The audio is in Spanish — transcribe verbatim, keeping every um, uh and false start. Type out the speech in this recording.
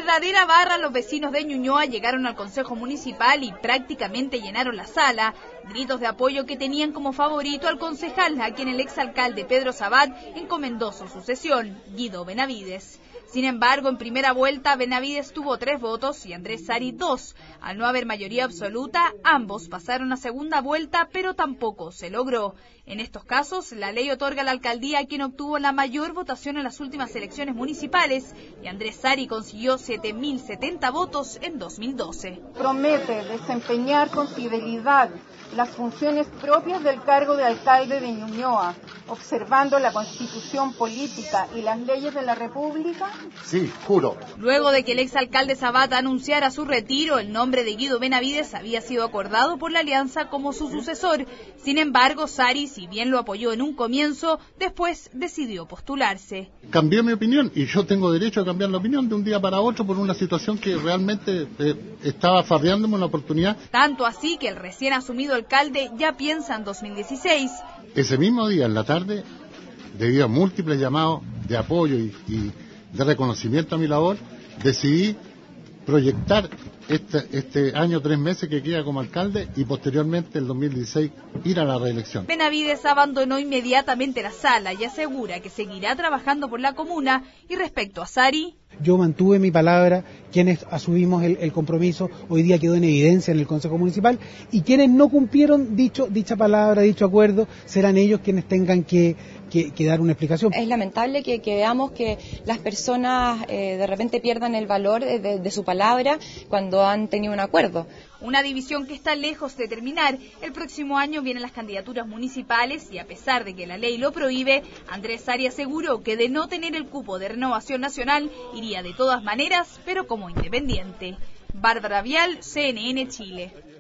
verdadera barra, los vecinos de Ñuñoa llegaron al Consejo Municipal y prácticamente llenaron la sala. Gritos de apoyo que tenían como favorito al concejal, a quien el exalcalde Pedro Sabat encomendó su sucesión, Guido Benavides. Sin embargo, en primera vuelta, Benavides tuvo tres votos y Andrés Sari dos. Al no haber mayoría absoluta, ambos pasaron a segunda vuelta, pero tampoco se logró. En estos casos, la ley otorga a la alcaldía a quien obtuvo la mayor votación en las últimas elecciones municipales, y Andrés Sari consiguió siete mil setenta votos en dos mil doce. Promete desempeñar con fidelidad las funciones propias del cargo de alcalde de Ñuñoa, observando la Constitución política y las leyes de la República. Sí, juro. Luego de que el exalcalde Sabata anunciara su retiro, el nombre de Guido Benavides había sido acordado por la alianza como su sucesor. Sin embargo, Sari, si bien lo apoyó en un comienzo, después decidió postularse. Cambié mi opinión y yo tengo derecho a cambiar la opinión de un día para otro por una situación que realmente eh, estaba farreándome una oportunidad. Tanto así que el recién asumido alcalde ya piensa en dos mil dieciséis. Ese mismo día, en la tarde, debido a múltiples llamados de apoyo y, y de reconocimiento a mi labor, decidí proyectar este, este año, tres meses que queda como alcalde y posteriormente, el dos mil dieciséis, ir a la reelección. Benavides abandonó inmediatamente la sala y asegura que seguirá trabajando por la comuna. Y respecto a Sari, yo mantuve mi palabra, quienes asumimos el, el compromiso hoy día quedó en evidencia en el Consejo Municipal, y quienes no cumplieron dicho dicha palabra, dicho acuerdo, serán ellos quienes tengan que, que, que dar una explicación. Es lamentable que, que veamos que las personas eh, de repente pierdan el valor de, de, de su palabra cuando han tenido un acuerdo. Una división que está lejos de terminar. El próximo año vienen las candidaturas municipales y a pesar de que la ley lo prohíbe, Andrés Sari aseguró que de no tener el cupo de Renovación Nacional iría de todas maneras, pero como independiente. Bárbara Vial, C N N Chile.